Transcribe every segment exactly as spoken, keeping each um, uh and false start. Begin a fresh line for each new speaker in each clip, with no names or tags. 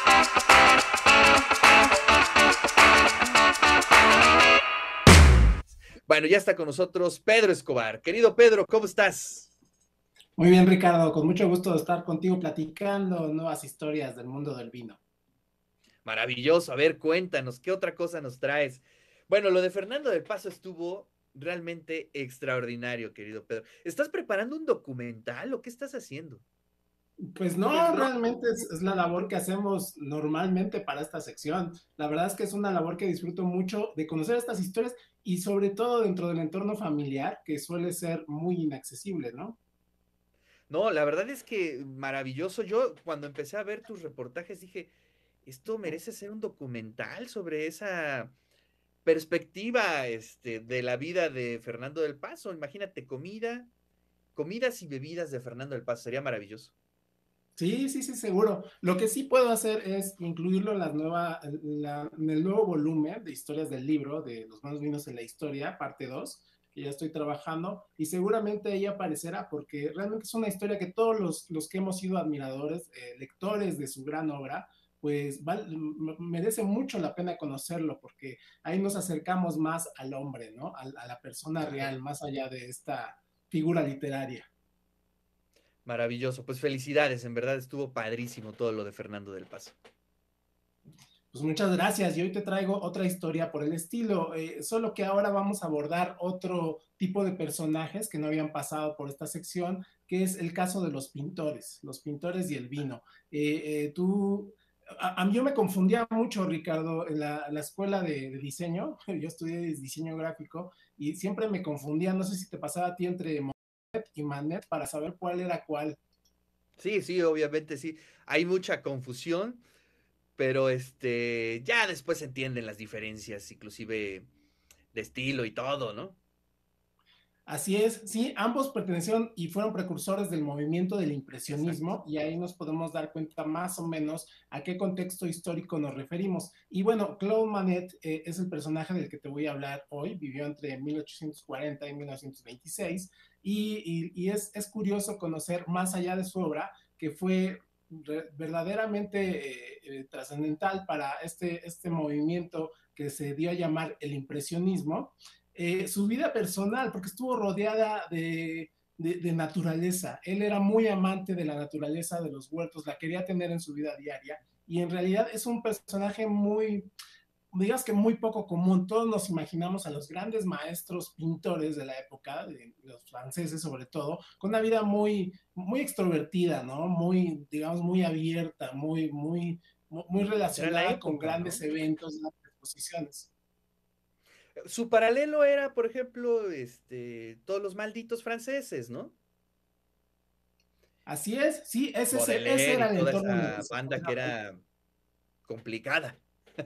Bueno, ya está con nosotros Pedro Escobar. Querido Pedro, ¿cómo estás?
Muy bien, Ricardo, con mucho gusto de estar contigo platicando nuevas historias del mundo del vino.
Maravilloso. A ver, cuéntanos, ¿qué otra cosa nos traes? Bueno, lo de Fernando del Paso estuvo realmente extraordinario, querido Pedro. ¿Estás preparando un documental o qué estás haciendo?
Pues no, realmente es, es la labor que hacemos normalmente para esta sección. La verdad es que es una labor que disfruto mucho de conocer estas historias y sobre todo dentro del entorno familiar, que suele ser muy inaccesible, ¿no?
No, la verdad es que maravilloso. Yo cuando empecé a ver tus reportajes dije, esto merece ser un documental sobre esa perspectiva, este, de la vida de Fernando del Paso. Imagínate, comida, comidas y bebidas de Fernando del Paso, sería maravilloso.
Sí, sí, sí, seguro. Lo que sí puedo hacer es incluirlo en, las nueva, la- en el nuevo volumen de historias del libro de Los malos vinos en la historia, parte dos, que ya estoy trabajando, y seguramente ahí aparecerá, porque realmente es una historia que todos los, los que hemos sido admiradores, eh, lectores de su gran obra, pues val- m- merece mucho la pena conocerlo, porque ahí nos acercamos más al hombre, ¿no? A, a la persona
Claro.
real, más allá de esta figura literaria.
Maravilloso. Pues felicidades, en verdad estuvo padrísimo todo lo de Fernando del Paso.
Pues muchas gracias. Y hoy te traigo otra historia por el estilo, eh, solo que ahora vamos a abordar otro tipo de personajes que no habían pasado por esta sección, que es el caso de los pintores, los pintores y el vino. Eh, eh, tú, a, a, mí yo me confundía mucho, Ricardo, en la, la escuela de, de, diseño, yo estudié diseño gráfico y siempre me confundía, no sé si te pasaba a ti entre Monet y Manet para saber cuál era cuál.
Sí, sí, obviamente sí. Hay mucha confusión, pero este, ya después se entienden las diferencias, inclusive de estilo y todo, ¿no?
Así es, sí, ambos pertenecieron y fueron precursores del movimiento del
Exacto.
impresionismo y ahí nos podemos dar cuenta más o menos a qué contexto histórico nos referimos. Y bueno, Claude Manet eh, es el personaje del que te voy a hablar hoy, vivió entre mil ochocientos cuarenta y mil novecientos veintiséis y, y, y es, es, curioso conocer más allá de su obra que fue verdaderamente eh, eh, trascendental para este, este movimiento que se dio a llamar el impresionismo. Eh, su vida personal, porque estuvo rodeada de, de, de, naturaleza. Él era muy amante de la naturaleza, de los huertos, la quería tener en su vida diaria y en realidad es un personaje muy, digas que muy poco común. Todos nos imaginamos a los grandes maestros pintores de la época, de los franceses sobre todo, con una vida muy, muy extrovertida, ¿no? Muy, digamos, muy abierta, muy, muy, muy
Pues era la
relacionada con
época,
grandes
¿no?
eventos, grandes exposiciones.
Su paralelo era, por ejemplo, este, todos los malditos franceses, ¿no?
Así es, sí, ese, ese, ese
Baudelaire y
era el
toda
entorno en el que
esa
se
banda que
movía.
era complicada.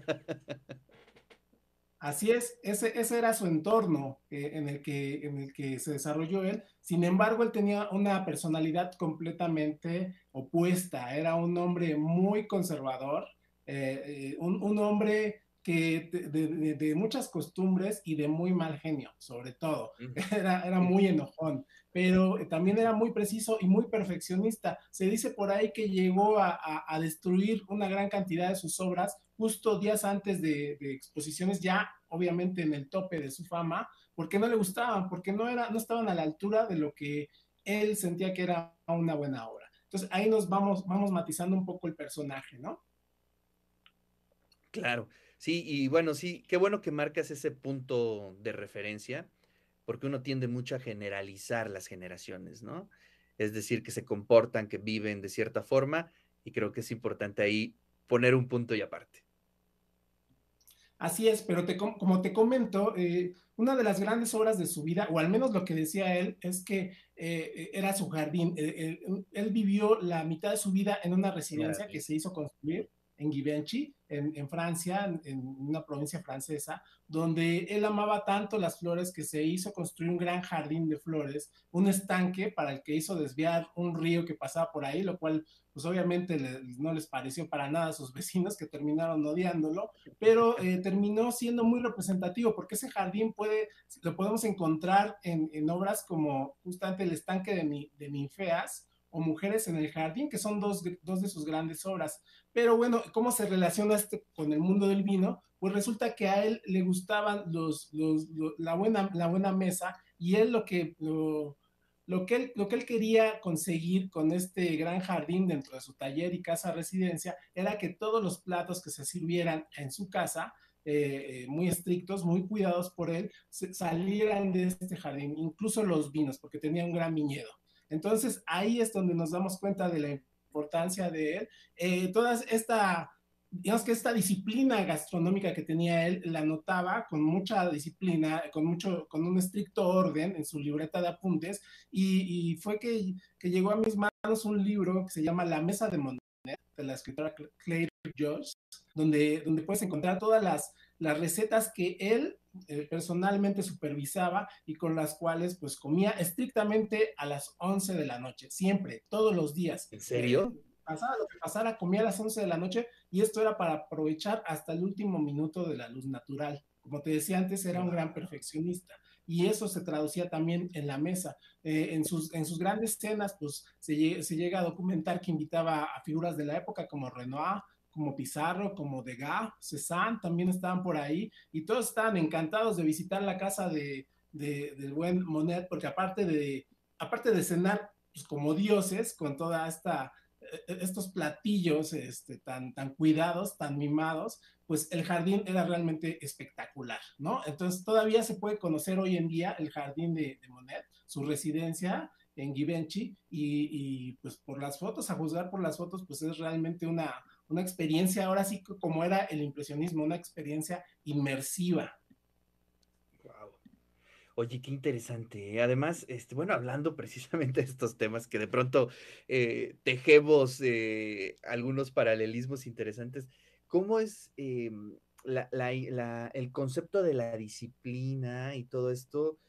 Así es, ese, ese era su entorno eh, en, el que, en el que se desarrolló él. Sin embargo, él tenía una personalidad completamente opuesta. Era un hombre muy conservador, eh, eh, un, un, hombre que de, de, de, muchas costumbres y de muy mal genio, sobre todo.
Mm.
Era, era muy enojón, pero también era muy preciso y muy perfeccionista. Se dice por ahí que llegó a, a, a destruir una gran cantidad de sus obras justo días antes de, de, exposiciones, ya obviamente en el tope de su fama, porque no le gustaban, porque no, era, no estaban a la altura de lo que él sentía que era una buena obra. Entonces ahí nos vamos, vamos matizando un poco el personaje, ¿no?
Claro, sí, y bueno, sí, qué bueno que marcas ese punto de referencia, porque uno tiende mucho a generalizar las generaciones, ¿no? Es decir, que se comportan, que viven de cierta forma, y creo que es importante ahí poner un punto y aparte.
Así es, pero te, como te comento, eh, una de las grandes obras de su vida, o al menos lo que decía él, es que eh, era su jardín. Eh, él, él, vivió la mitad de su vida en una
Qué
residencia que
maravilla.
se hizo construir en Givenchy, en, en Francia, en, en, una provincia francesa, donde él amaba tanto las flores que se hizo construir un gran jardín de flores, un estanque para el que hizo desviar un río que pasaba por ahí, lo cual pues obviamente le, no les pareció para nada a sus vecinos que terminaron odiándolo, pero eh, terminó siendo muy representativo porque ese jardín puede, lo podemos encontrar en, en obras como justamente el estanque de, de Ninfeas o Mujeres en el Jardín, que son dos, dos de sus grandes obras. Pero bueno, ¿cómo se relaciona este con el mundo del vino? Pues resulta que a él le gustaban los, los, los la, buena, la buena mesa, y él lo que, lo, lo, que él, lo que él quería conseguir con este gran jardín dentro de su taller y casa residencia era que todos los platos que se sirvieran en su casa, eh, eh, muy estrictos, muy cuidados por él, se, salieran de este jardín, incluso los vinos, porque tenía un gran viñedo. Entonces ahí es donde nos damos cuenta de la importancia de él. Eh, toda esta, digamos que esta disciplina gastronómica que tenía él, la notaba con mucha disciplina, con, mucho, con un estricto orden en su libreta de apuntes, y, y fue que, que, llegó a mis manos un libro que se llama La Mesa de Monet, de la escritora Claire Joyce, donde, donde puedes encontrar todas las, las recetas que él eh, personalmente supervisaba y con las cuales pues comía estrictamente a las once de la noche, siempre, todos los días.
¿En
Eh,
serio?
pasara lo que pasara, comía a las once de la noche, y esto era para aprovechar hasta el último minuto de la luz natural. Como te decía antes, era un gran perfeccionista, y eso se traducía también en la mesa. Eh, en, sus, en sus grandes cenas, pues se, se llega a documentar que invitaba a figuras de la época como Renoir, como Pizarro, como Degas, Cézanne, también estaban por ahí, y todos estaban encantados de visitar la casa de, de, del buen Monet, porque aparte de, aparte de cenar pues, como dioses, con toda esta estos platillos este, tan, tan cuidados, tan mimados, pues el jardín era realmente espectacular, ¿no? Entonces todavía se puede conocer hoy en día el jardín de, de Monet, su residencia en Givenchy, y, y, pues por las fotos, a juzgar por las fotos, pues es realmente una, una experiencia, ahora sí como era el impresionismo, una experiencia inmersiva.
Wow. Oye, qué interesante, ¿eh? Además, este, bueno, hablando precisamente de estos temas que de pronto eh, tejemos eh, algunos paralelismos interesantes, ¿cómo es eh, la, la, la, el concepto de la disciplina y todo esto?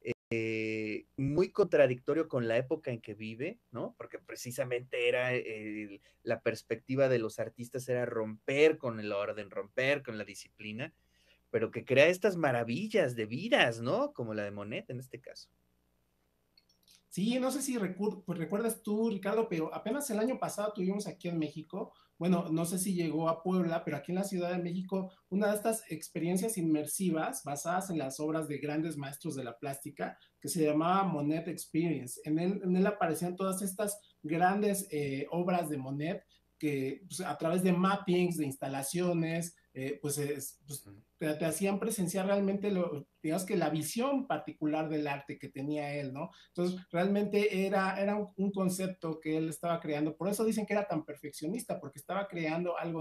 Eh, muy contradictorio con la época en que vive, ¿no? Porque precisamente era eh, la perspectiva de los artistas era romper con el orden, romper con la disciplina, pero que crea estas maravillas de vidas, ¿no? Como la de Monet en este caso.
Sí, no sé si recu pues recuerdas tú, Ricardo, pero apenas el año pasado tuvimos aquí en México, bueno, no sé si llegó a Puebla, pero aquí en la Ciudad de México, una de estas experiencias inmersivas basadas en las obras de grandes maestros de la plástica, que se llamaba Monet Experience. En él, en él aparecían todas estas grandes eh, obras de Monet que pues, a través de mappings, de instalaciones, eh, pues, es, pues te, te, hacían presenciar realmente, lo, digamos que la visión particular del arte que tenía él, ¿no? Entonces, realmente era, era un, un, concepto que él estaba creando. Por eso dicen que era tan perfeccionista, porque estaba creando algo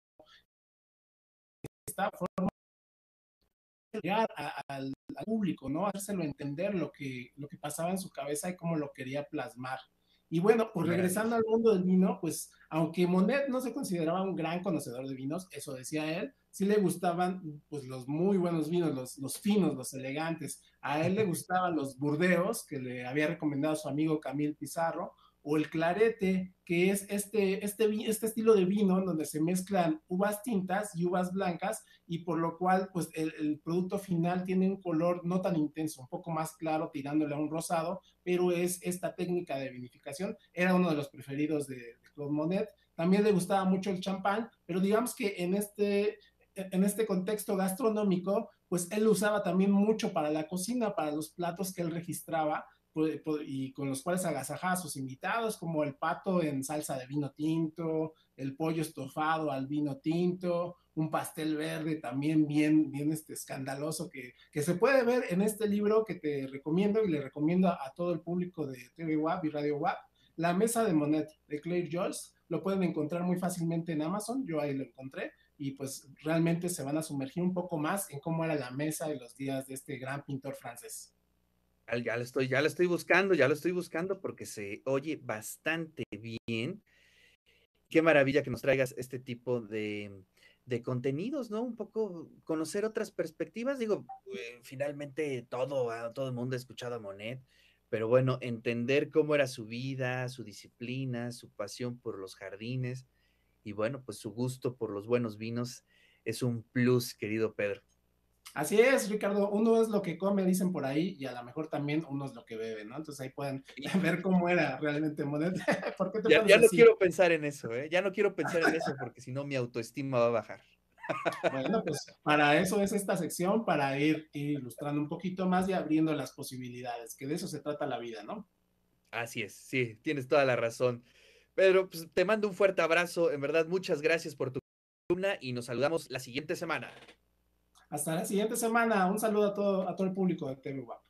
que estaba formando llegar a, al, al, público, ¿no? Hacérselo entender lo que, lo que pasaba en su cabeza y cómo lo quería plasmar. Y bueno, pues
Qué
regresando
maravilla.
al mundo del vino, pues aunque Monet no se consideraba un gran conocedor de vinos, eso decía él, sí le gustaban pues los muy buenos vinos, los, los finos, los elegantes. A él le gustaban los burdeos, que le había recomendado su amigo Camille Pizarro, o el clarete, que es este, este, este estilo de vino en donde se mezclan uvas tintas y uvas blancas, y por lo cual pues el, el producto final tiene un color no tan intenso, un poco más claro tirándole a un rosado, pero es esta técnica de vinificación. Era uno de los preferidos de, de Claude Monet. También le gustaba mucho el champán, pero digamos que en este, en este contexto gastronómico, pues él lo usaba también mucho para la cocina, para los platos que él registraba y con los cuales agasajaba a sus invitados, como el pato en salsa de vino tinto, el pollo estofado al vino tinto, un pastel verde también bien, bien este, escandaloso que, que se puede ver en este libro que te recomiendo y le recomiendo a, a todo el público de T V W A P y Radio W A P, La Mesa de Monet de Claire Joyce. Lo pueden encontrar muy fácilmente en Amazon, yo ahí lo encontré, y pues realmente se van a sumergir un poco más en cómo era la mesa y los días de este gran pintor francés.
Ya lo estoy, ya lo estoy buscando, ya lo estoy buscando porque se oye bastante bien. Qué maravilla que nos traigas este tipo de, de contenidos, ¿no? Un poco conocer otras perspectivas. Digo, eh, finalmente todo, ah, todo el mundo ha escuchado a Monet, pero bueno, entender cómo era su vida, su disciplina, su pasión por los jardines y bueno, pues su gusto por los buenos vinos es un plus, querido Pedro.
Así es, Ricardo, uno es lo que come, dicen por ahí, y a lo mejor también uno es lo que bebe, ¿no? Entonces ahí pueden ver cómo era realmente Monet. ¿Por qué te
Ya,
pones
ya no
así?
quiero pensar en eso, ¿eh? Ya no quiero pensar en eso porque si no mi autoestima va a bajar.
Bueno, pues para eso es esta sección, para ir, ir ilustrando un poquito más y abriendo las posibilidades, que de eso se trata la vida, ¿no?
Así es, sí, tienes toda la razón. Pedro, pues te mando un fuerte abrazo. En verdad, muchas gracias por tu columna y nos saludamos la siguiente semana.
Hasta la siguiente semana. Un saludo a todo, a todo el público de T V WAP.